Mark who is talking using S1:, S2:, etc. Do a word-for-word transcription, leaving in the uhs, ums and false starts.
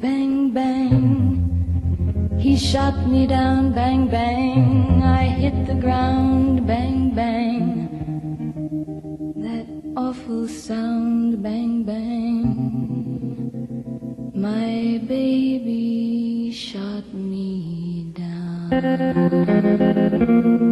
S1: Bang, bang, he shot me down. Bang, bang, I hit the ground. Bang, bang, that awful sound. Bang, bang, my baby shot me down.